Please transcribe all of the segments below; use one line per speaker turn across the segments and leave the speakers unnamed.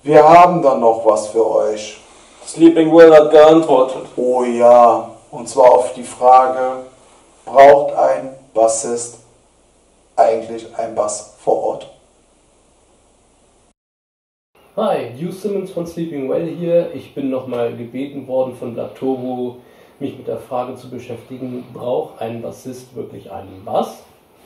Wir haben dann noch was für euch.
Sleeping Well hat geantwortet.
Oh ja, und zwar auf die Frage, braucht ein Bassist eigentlich einen Bass vor Ort?
Hi, Hugh Simmons von Sleeping Well hier. Ich bin nochmal gebeten worden von Blatt Turbo, mich mit der Frage zu beschäftigen, braucht ein Bassist wirklich einen Bass?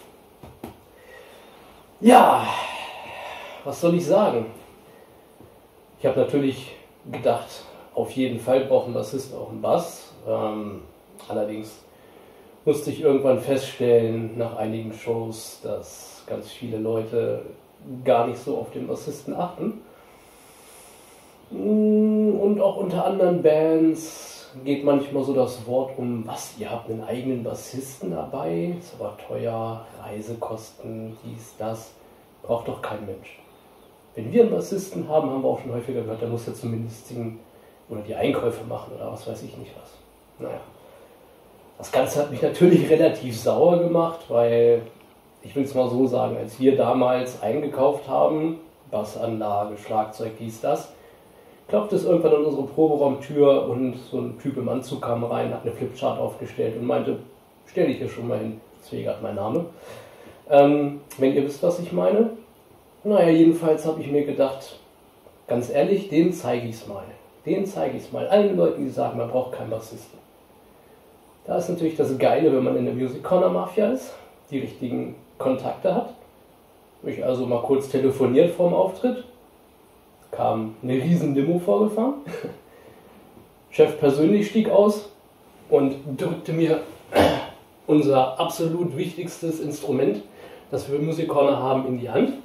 Ja, was soll ich sagen? Ich habe natürlich gedacht, auf jeden Fall braucht ein Bassist auch einen Bass. Allerdings musste ich irgendwann feststellen, nach einigen Shows, dass ganz viele Leute gar nicht so auf den Bassisten achten. Und auch unter anderen Bands geht manchmal so das Wort um, was, ihr habt einen eigenen Bassisten dabei, ist aber teuer, Reisekosten, dies, das, braucht doch kein Mensch. Wenn wir einen Bassisten haben, haben wir auch schon häufiger gehört, der muss ja zumindest singen oder die Einkäufe machen oder was weiß ich nicht was. Naja, das Ganze hat mich natürlich relativ sauer gemacht, weil, ich will es mal so sagen, als wir damals eingekauft haben, Bassanlage, Schlagzeug, dies, das, klopfte es irgendwann an unsere Proberaumtür und so ein Typ im Anzug kam rein, hat eine Flipchart aufgestellt und meinte, stell dich hier schon mal hin, Zwegert mein Name. Wenn ihr wisst, was ich meine. Naja, jedenfalls habe ich mir gedacht, ganz ehrlich, den zeige ich es mal. Den zeige ich es mal. Allen Leuten, die sagen, man braucht keinen Bassisten. Da ist natürlich das Geile, wenn man in der Music Corner Mafia ist, die richtigen Kontakte hat. Ich also mal kurz telefoniert vorm Auftritt. Kam eine riesen Limo vorgefahren. Chef persönlich stieg aus und drückte mir unser absolut wichtigstes Instrument, das wir im Music Corner haben, in die Hand.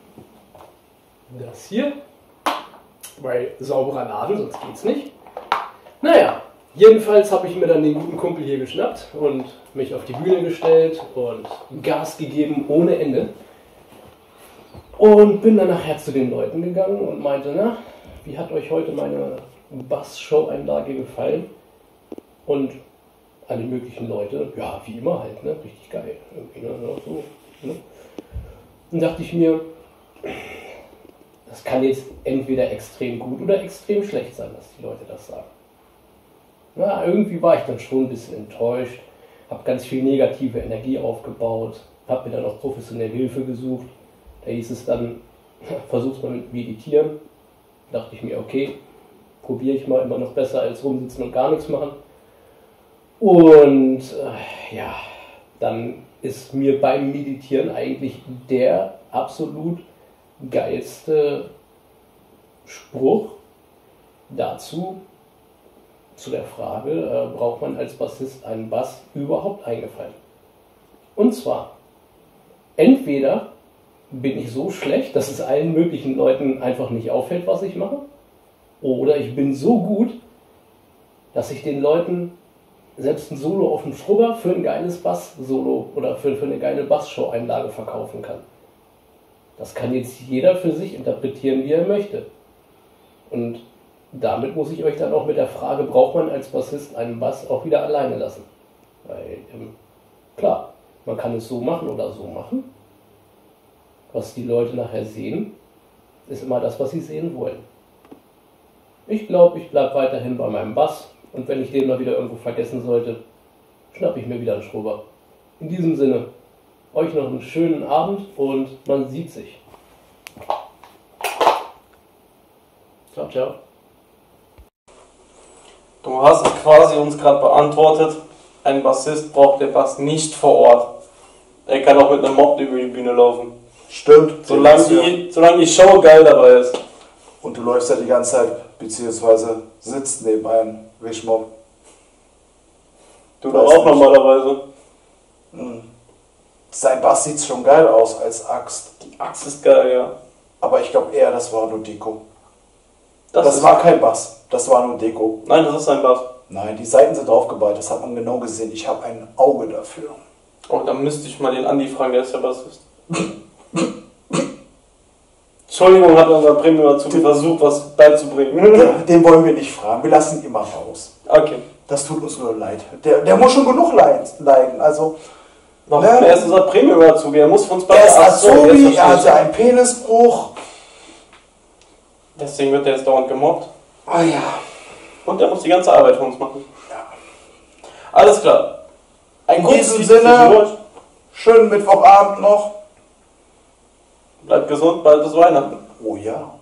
Das hier, weil sauberer Laden, sonst geht's nicht. Naja, jedenfalls habe ich mir dann den guten Kumpel hier geschnappt und mich auf die Bühne gestellt und Gas gegeben ohne Ende. Und bin dann nachher zu den Leuten gegangen und meinte, na, wie hat euch heute meine Bass-Show-Einlage gefallen? Und alle möglichen Leute, ja, wie immer halt, ne, richtig geil. Irgendwie, ne, so, ne. Und dachte ich mir, das kann jetzt entweder extrem gut oder extrem schlecht sein, dass die Leute das sagen. Na, irgendwie war ich dann schon ein bisschen enttäuscht, habe ganz viel negative Energie aufgebaut, habe mir dann auch professionell Hilfe gesucht. Da hieß es dann, versuch's mal mit Meditieren. Da dachte ich mir, okay, probiere ich mal, immer noch besser als rumsitzen und gar nichts machen. Und ja, dann ist mir beim Meditieren eigentlich der absolut geilste Spruch dazu, zu der Frage, braucht man als Bassist einen Bass, überhaupt eingefallen. Und zwar, entweder bin ich so schlecht, dass es allen möglichen Leuten einfach nicht auffällt, was ich mache, oder ich bin so gut, dass ich den Leuten selbst ein Solo auf dem Schrubber für ein geiles Bass-Solo oder für eine geile Bass-Show-Einlage verkaufen kann. Das kann jetzt jeder für sich interpretieren, wie er möchte. Und damit muss ich euch dann auch mit der Frage, braucht man als Bassist einen Bass, auch wieder alleine lassen. Weil, klar, man kann es so machen oder so machen. Was die Leute nachher sehen, ist immer das, was sie sehen wollen. Ich glaube, ich bleibe weiterhin bei meinem Bass und wenn ich den mal wieder irgendwo vergessen sollte, schnappe ich mir wieder einen Schrubber. In diesem Sinne, euch noch einen schönen Abend und man sieht sich. Ciao, ciao.
Du hast quasi uns gerade beantwortet, ein Bassist braucht der Bass nicht vor Ort. Er kann auch mit einem Mob über die Bühne laufen.
Stimmt.
Solange die Show geil dabei ist.
Und du läufst ja die ganze Zeit, beziehungsweise sitzt neben einem Wischmob.
Du doch auch normalerweise.
Sein Bass sieht schon geil aus als Axt.
Die Axt ist geil, ja.
Aber ich glaube eher, das war nur Deko. Das war kein Bass, das war nur Deko.
Nein, das ist ein Bass.
Nein, die Seiten sind aufgebaut, das hat man genau gesehen. Ich habe ein Auge dafür.
Oh, dann müsste ich mal den Andi fragen, der ist ja Bassist. Entschuldigung, hat unser Premium dazu versucht, was beizubringen.
Den wollen wir nicht fragen, wir lassen ihn immer raus.
Okay.
Das tut uns nur leid. Der muss schon genug leiden. Also,
warum? Er ist unser Premium dazu, er muss für uns
beide. Er ist Azubi, er hatte einen Penisbruch.
Deswegen wird er jetzt dauernd gemobbt.
Ah ja.
Und er muss die ganze Arbeit für uns machen.
Ja.
Alles klar.
In diesem Sinne, schönen Mittwochabend noch.
Bleibt gesund, bald ist Weihnachten.
Oh ja.